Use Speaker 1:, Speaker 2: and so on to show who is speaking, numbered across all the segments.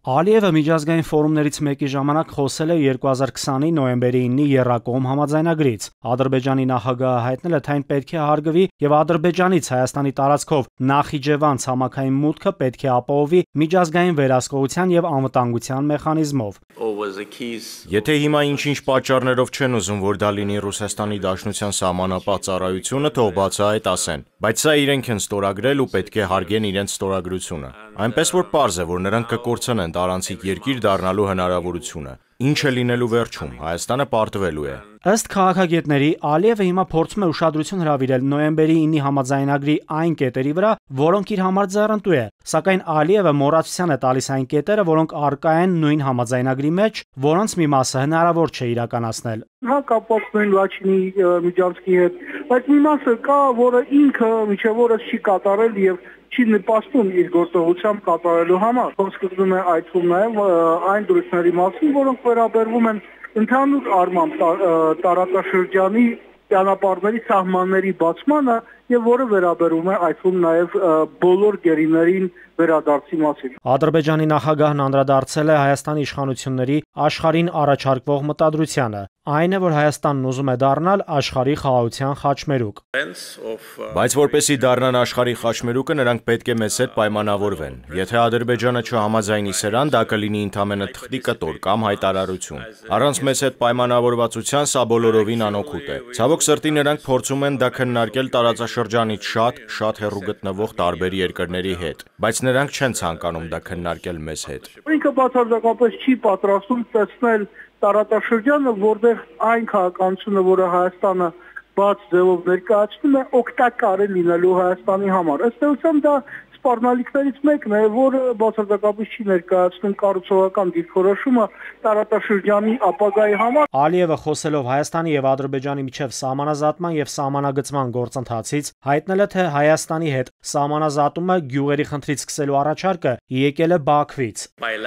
Speaker 1: Ալիևը միջազգային ֆորումներից մեկի ժամանակ խոսել է 2020-ի նոյեմբերի 9-ի եռակողմ համաձայնագրից։ Ադրբեջանի նախագահը հայտնել է, թե այն պետք է հարգվի եւ Ադրբեջանից Հայաստանի տարածքով Նախիջևան ցամաքային մուտքը պետք է ապահովի միջազգային վերահսկողության եւ անվտանգության մեխանիզմով։
Speaker 2: Եթե հիմա ինչ-ինչ պատճառներով չեն ուզում, որ դա լինի Ռուսաստանի Դաշնության սահմանապահ ծառայությունը, թող բացահայտ ասեն, բայց սա իրենք են ստորագրել ու պետք է հարգեն իրենց ստորագրությունը։ Այնպես որ պարզ է, որ նրանք կկորցնեն տարանցիկ երկիր դառնալու հնարավորությունը։ Ինչ է լինելու վերջում, Հայաստանը պարտվելու է։
Speaker 1: Ըստ քաղաքագետների, Ալիևը հիմա փորձում է ուշադրություն հրավիրել նոյեմբերի 9-ի համաձայնագրի այն կետերի վրա, որոնք իր համար ձեռնտու է, սակայն Ալիևը մոռացության է տալիս այն կետերը, որոնք առկա են նույն համաձայնագրի մեջ, որոնց մի մասը հնարավոր չէ իրականացնել։
Speaker 3: Հա կապված նույն Լաչինի միջանցքի հետ, բայց մի մասը կա, որը ինքը մինչև օրս չի կատարել եւ չի նպաստում իր գործողությամբ կատարելու համար։ Խոսքում է այդում նաև այն դրույթների մասին, որոնք վերաբերվում են ընդհանուր առմամբ տարածաշրջանի ճանապարհների սահմանների բացմանը եւ որը վերաբերում է այդում նաև բոլոր գերիներին վերադարձի մասին։
Speaker 1: Ադրբեջանի նախագահն անդրադարձել է Հայաստանի իշխանությունների աշխարհին առաջարկվող մտադրությանը, այն է, որ Հայաստանն ուզում է դառնալ աշխարհի խաղաղության խաչմերուկ։
Speaker 2: Բայց որպեսզի դառնան աշխարհի խաչմերուկը, նրանք պետք է մեզ հետ պայմանավորվեն։ Եթե Ադրբեջանը չհամաձայնի սրան, դա կլինի ընդամենը թղթի կտոր կամ հայտարարություն։ Առանց մեզ հետ պայմանավորվածության սա բոլորովին անօգուտ է։ Ցավոք սրտի նրանք փորձում են դա քննարկել տարածաշրջանից շատ հեռու գտնվող տարբեր երկրների հետ, բայց նրանք չեն ցանկանում դա քննարկել մեզ հետ։
Speaker 3: Ինքը բացարձակապես չի պատրաստում տեսնել տարածաշրջանը, որտեղ այն քաղաքականությունը, որը Հայաստանը բաց ձևով ներկայացնում է, օգտակար է լինելու Հայաստանի համար։ Ըստ էության դա սպառնալիքներից մեկն է, որը բացարձակապես չի ներկայացնում կառուցողական դիրքորոշումը տարածաշրջանի ապագայի համար։
Speaker 1: Ալիևը խոսելով Հայաստանի եւ Ադրբեջանի միջև սահմանազատման եւ սահմանագծման գործընթացից հայտնել է, թե Հայաստանի հետ սահմանազատումը գյուղերի խնդրից սկսելու առաջարկը եկել է Բաքվից։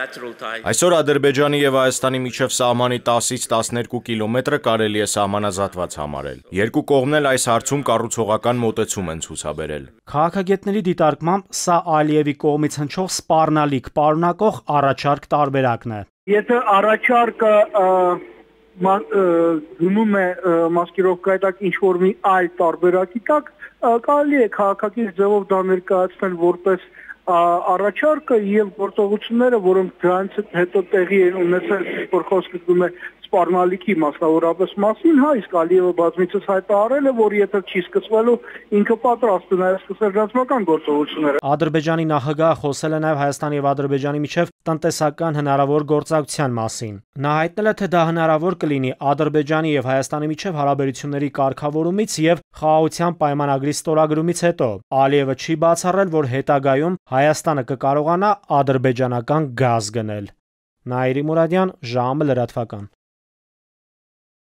Speaker 2: Այսօր Ադրբեջանի եւ Հայաստանի միջև սահմանի 10-ից 12 կիլոմետրը կարելի է սահմանազատված համարել։ Երկու կողմն էլ այս հարցում կառուցողական մոտեցում են ցուցաբերել։
Speaker 1: Քաղաքագետների դիտարկմամբ սա Ալիևի կողմից հնչող սպառնալիք պարունակող առաջարկ տարբերակն է։
Speaker 3: Եթե առաջարկը գնում է մասկիրովկայի տակ ինչ-որ մի այլ տարբերակի տակ, կարելի է քաղաքակիրթ ձևով դա ներկայացնել որպես առաջարկը եւ գործողությունները, որոնք դրանից հետո տեղի են ունեցել, որ խոսքը գնում է սպառնալիքի մասնավորապես մասին, հա, իսկ Ալիևը բազմիցս հայտարարել է, որ եթե չի սկսվելու, ինքը պատրաստ է նաև սկսել ռազմական գործողությունները։
Speaker 1: Ադրբեջանի նախագահը խոսել է նաև Հայաստանի եւ Ադրբեջանի միջև տնտեսական հնարավոր գործակցության մասին։ Նա հայտնել է, թե դա հնարավոր կլինի Ադրբեջանի եւ Հայաստանի միջև հարաբերությունների կարգավորումից եւ խաղաղության պայմանագրի ստորագրումից հետո։ Ալիևը չի բացառել, որ հետագայում Հայաստանը կկարողանա ադրբեջանական գազ գնել։ Նաիրի Մուրադյան, ժամը լրատվական։